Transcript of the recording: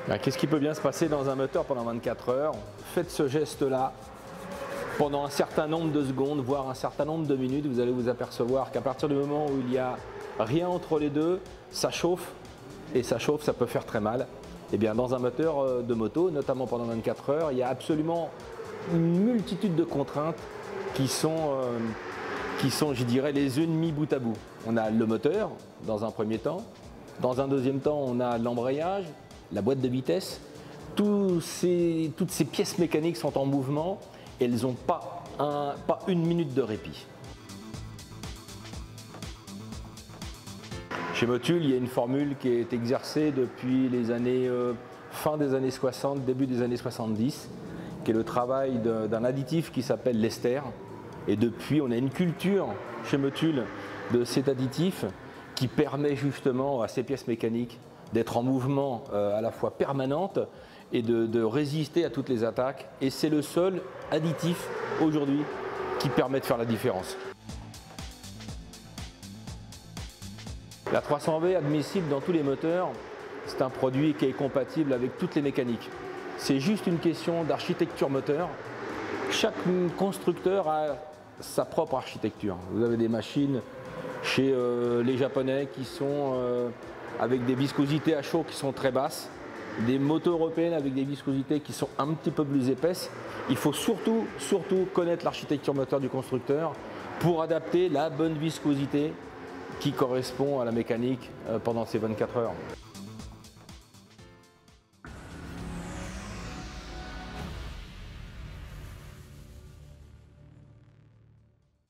Qu'est-ce qui peut bien se passer dans un moteur pendant 24 heures? Faites ce geste-là pendant un certain nombre de secondes, voire un certain nombre de minutes. Vous allez vous apercevoir qu'à partir du moment où il n'y a rien entre les deux, ça chauffe, et ça chauffe, ça peut faire très mal. Et bien, dans un moteur de moto, notamment pendant 24 heures, il y a absolument une multitude de contraintes qui sont, je dirais, les unes mis bout à bout. On a le moteur, dans un premier temps. Dans un deuxième temps, on a l'embrayage, la boîte de vitesse. Toutes ces pièces mécaniques sont en mouvement et elles n'ont pas une minute de répit. Chez Motul, il y a une formule qui est exercée depuis les années, fin des années 60, début des années 70, qui est le travail d'un additif qui s'appelle l'ester. Et depuis, on a une culture chez Motul de cet additif qui permet justement à ces pièces mécaniques d'être en mouvement à la fois permanente et de résister à toutes les attaques. Et c'est le seul additif aujourd'hui qui permet de faire la différence. La 300V admissible dans tous les moteurs, c'est un produit qui est compatible avec toutes les mécaniques. C'est juste une question d'architecture moteur. Chaque constructeur a sa propre architecture. Vous avez des machines chez les Japonais qui sont avec des viscosités à chaud qui sont très basses, des motos européennes avec des viscosités qui sont un petit peu plus épaisses. Il faut surtout connaître l'architecture moteur du constructeur pour adapter la bonne viscosité qui correspond à la mécanique pendant ces 24 heures.